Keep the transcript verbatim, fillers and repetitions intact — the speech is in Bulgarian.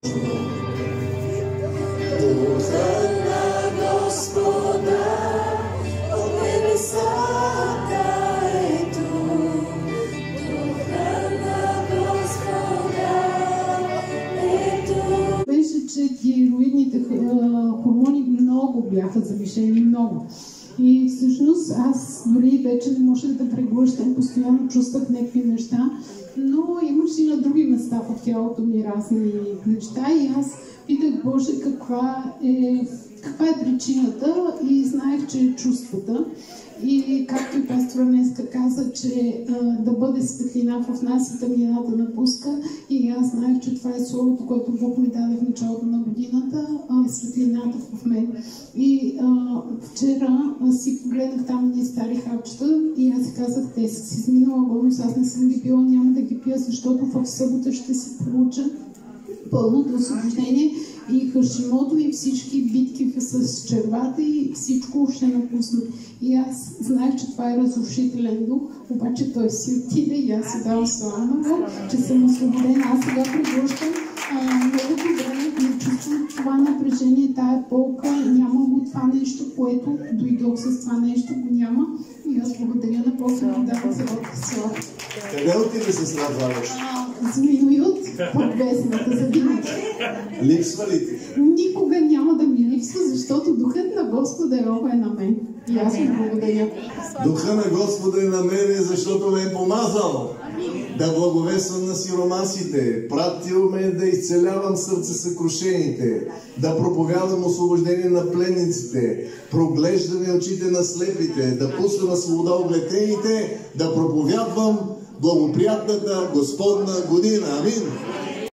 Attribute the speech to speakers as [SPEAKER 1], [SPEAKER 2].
[SPEAKER 1] Тироидните хормони много бяха завишени, много. И всъщност аз дори вече не можех да преглъщам, постоянно чувствах някакви неща, но имаше и на други места в тялото ми разни неща и аз питах Боже каква е, каква е причината и знаех, че е чувствата. И както и пастора днеска каза, че а, да бъде светлина в нас и тъмнината напуска. И аз знаех, че това е словото, което Бог ми даде в началото на годината, а, светлината в мен. И а, вчера а, си погледнах там ни стари хапчета и аз си казах, те са си изминала годност, аз не съм ги пила, няма да ги пия, защото в събота ще си получа пълното освобождение и Хашимото и всички битки с червата и всичко ще напусне. И аз знаех, че това е разрушителен дух, обаче той си отиде и аз си дам слава на Бог, че съм освободена. Аз сега преглъщам много добре, не чувствам това напрежение, тая болка, няма го това нещо, което дойдох с това нещо, го няма. И аз благодаря на Бог и му давам цялата слава.
[SPEAKER 2] Къде отиде се Валеш?
[SPEAKER 1] Зминоют под весната за винаги.
[SPEAKER 2] Липсва ли ти?
[SPEAKER 1] Никога няма да ми липсва, защото духът на Господа Йова е на мен. И аз му благодаря.
[SPEAKER 2] Духа на Господа е на мен, защото ме е помазал да благовествам на сиромасите, пратил ме да изцелявам сърце съкрушените, да проповядам освобождение на пленниците, проглеждане очите на слепите, да пусна на свобода облетените, да проповядвам благоприятната Господна година. Амин!